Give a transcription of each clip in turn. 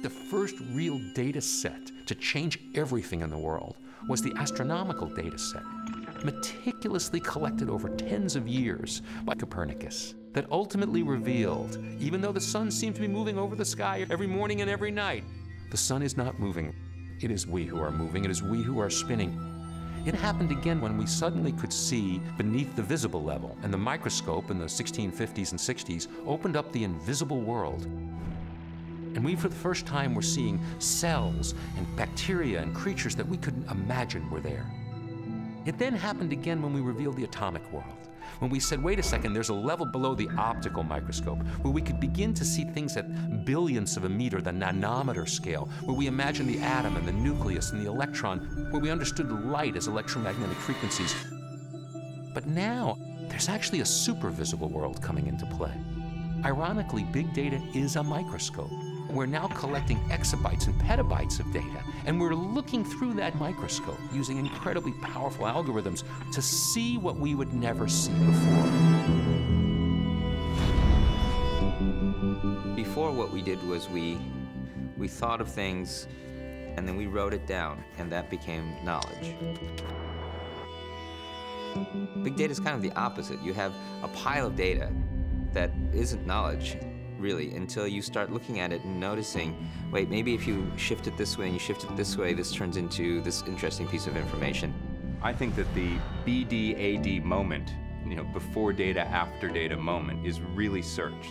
The first real data set to change everything in the world was the astronomical data set, meticulously collected over tens of years by Copernicus, that ultimately revealed, even though the sun seemed to be moving over the sky every morning and every night, the sun is not moving. It is we who are moving. It is we who are spinning. It happened again when we suddenly could see beneath the visible level, and the microscope in the 1650s and 60s opened up the invisible world. And we, for the first time, were seeing cells and bacteria and creatures that we couldn't imagine were there. It then happened again when we revealed the atomic world, when we said, wait a second, there's a level below the optical microscope where we could begin to see things at billionths of a meter, the nanometer scale, where we imagined the atom and the nucleus and the electron, where we understood light as electromagnetic frequencies. But now, there's actually a super visible world coming into play. Ironically, big data is a microscope. We're now collecting exabytes and petabytes of data, and we're looking through that microscope using incredibly powerful algorithms to see what we would never see before. Before, what we did was we thought of things, and then we wrote it down, and that became knowledge. Big data is kind of the opposite. You have a pile of data that isn't knowledge, really, until you start looking at it and noticing, wait, maybe if you shift it this way and you shift it this way, this turns into this interesting piece of information. I think that the BD-AD moment, before data, after data moment, is really search.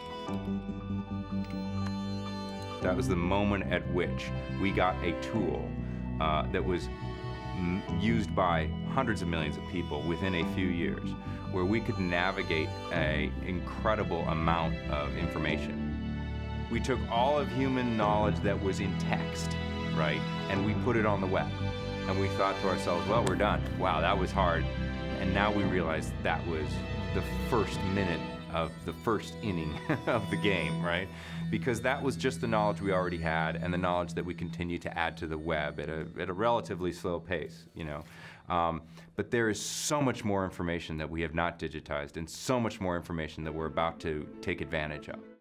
That was the moment at which we got a tool that was used by hundreds of millions of people within a few years, where we could navigate an incredible amount of information. We took all of human knowledge that was in text, right, and we put it on the web. And we thought to ourselves, well, we're done. Wow, that was hard. And now we realize that was the first minute of the first inning of the game, right? Because that was just the knowledge we already had and the knowledge that we continue to add to the web at a relatively slow pace, But there is so much more information that we have not digitized and so much more information that we're about to take advantage of.